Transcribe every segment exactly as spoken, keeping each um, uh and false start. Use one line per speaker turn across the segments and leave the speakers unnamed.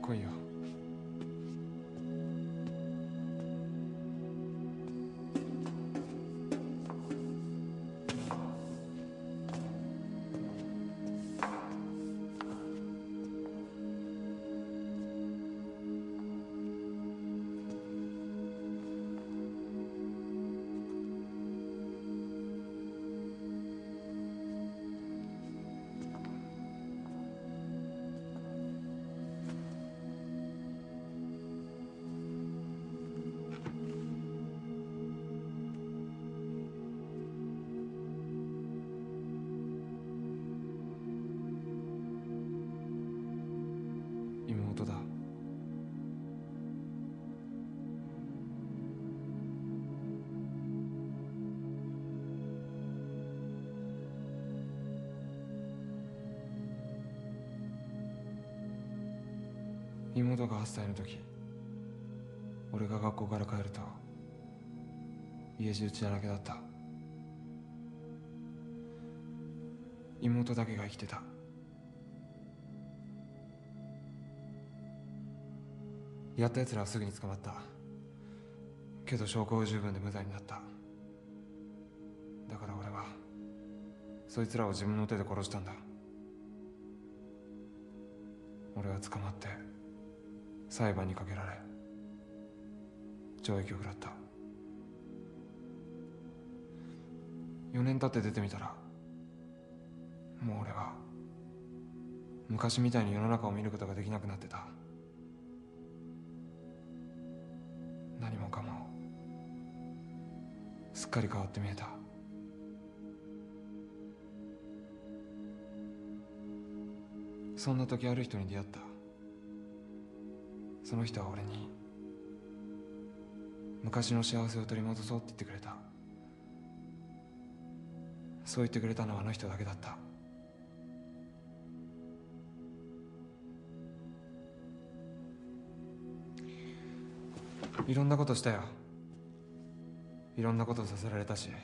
来いよ。妹だ。妹がはっさいの時、俺が学校から帰ると家中血だらけだった。妹だけが生きてた。やった奴らはすぐに捕まった。けど証拠不十分で無罪になった。だから俺はそいつらを自分の手で殺したんだ。俺は捕まって裁判にかけられ懲役を食らった。よねん経って出てみたら、もう俺は昔みたいに世の中を見ることができなくなってた。何もかもすっかり変わって見えた。そんな時ある人に出会った。その人は俺に昔の幸せを取り戻そうって言ってくれた。そう言ってくれたのはあの人だけだった。いろんなことしたよ。いろんなことさせられたし、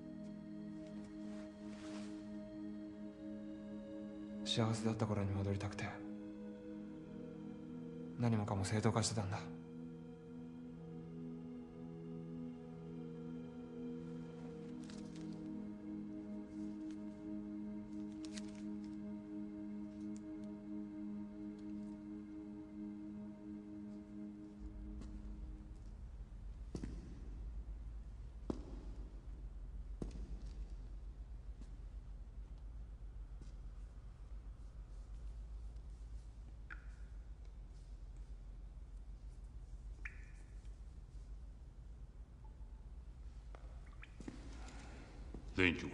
幸せだった頃に戻りたくて何もかも正当化してたんだ。
店長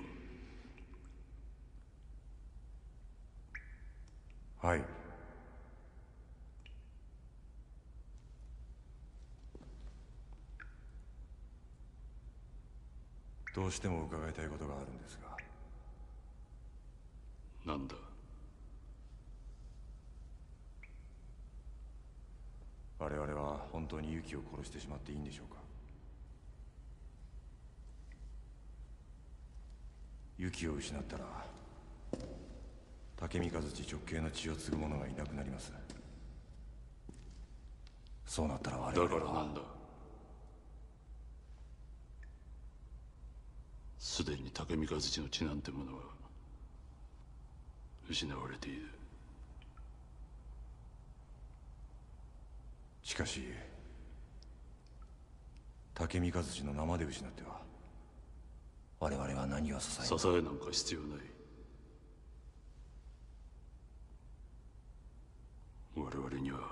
か。
はい。どうしても伺いたいことがあるんですが。
なんだ。
我々は本当にユキを殺してしまっていいんでしょうか。ユキを失ったら竹三和地直系の血を継ぐ者がいなくなります。そうなったら我々は。
だからなんだ。すでに竹三和地の血なんてものは失われている。
しかし竹三和地の生で失っては我々は何を支え
支えなんか必要ない。我々には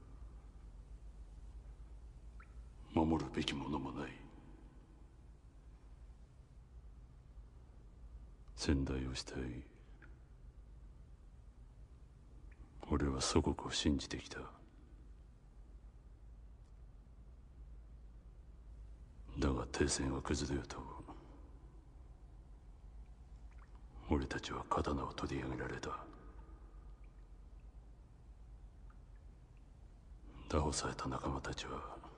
守るべきものもない。先代を慕い、俺は祖国を信じてきた。だが停戦が崩れようと俺たちは刀を取り上げられた。拿捕された仲間たちは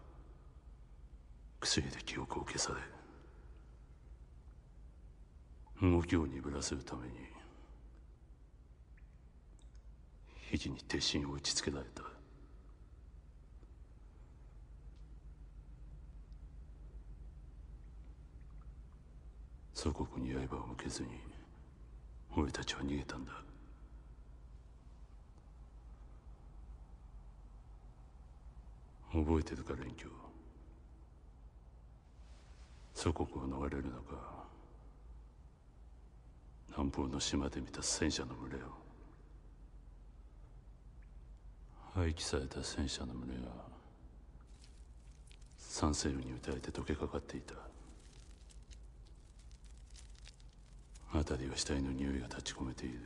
薬で記憶を消され、動きを鈍らせるために肘に鉄心を打ちつけられた。 祖国に刃を向けずに俺たちは逃げたんだ。覚えてるか連挙。祖国を逃れるのか、南方の島で見た戦車の群れを。廃棄された戦車の群れが酸性雨に打たれて溶けかかっていた。辺りは死体の匂いが立ち込めている。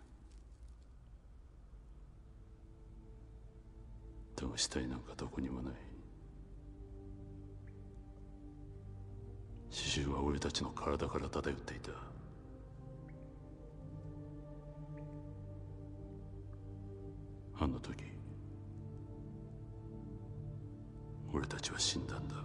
だが死体なんかどこにもない。刺繍は俺たちの体から漂っていた。あの時俺たちは死んだんだ。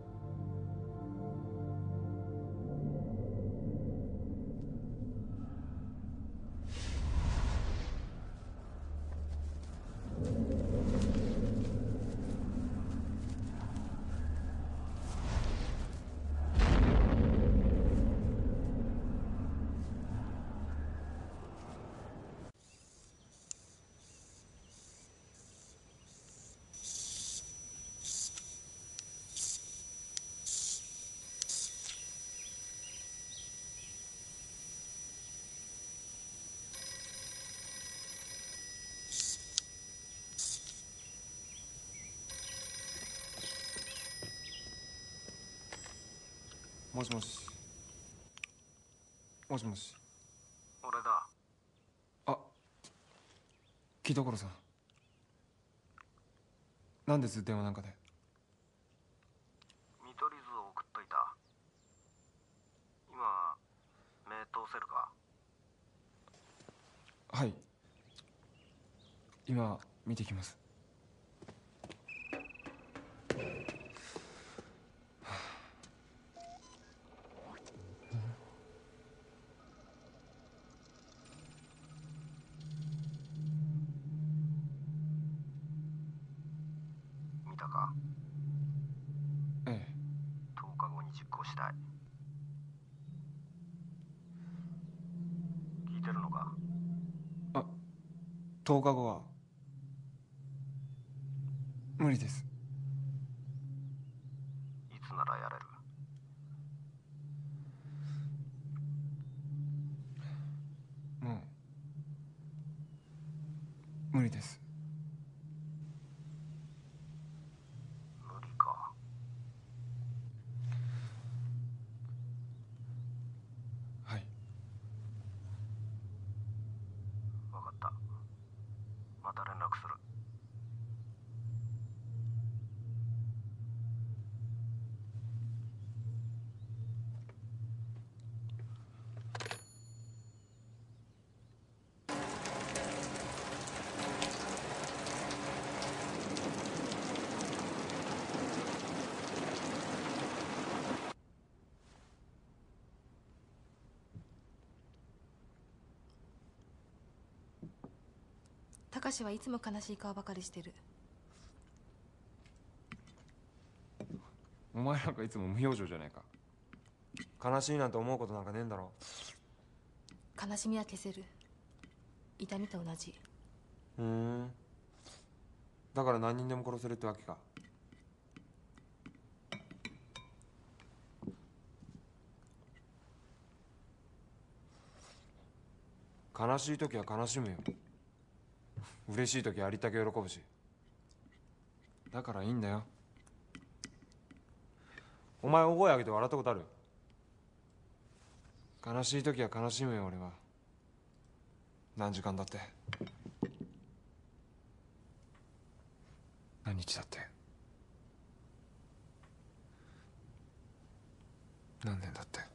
もしもし。もしもし。
俺だ。
あ、木所さん。なんです電話なんかで。
見取り図を送っといた。今目通せるか？
はい、今見てきます。
見たか？
ええ。
とおかごに実行したい。聞いてるのか？
あ、とおかごは無理です。
いつならやれる？
もう無理です。
無理か。
はい。
分かった。また連絡する。
高志はいつも悲しい顔ばかりしてる。
お前なんかいつも無表情じゃないか。悲しいなんて思うことなんかねえんだろ。
悲しみは消せる。痛みと同じ。
ふん。だから何人でも殺せるってわけか。悲しい時は悲しむよ。嬉しい時はありったけ喜ぶし。だからいいんだよ。お前大声上げて笑ったことある？悲しい時は悲しむよ俺は。何時間だって、何日だって、何年だって。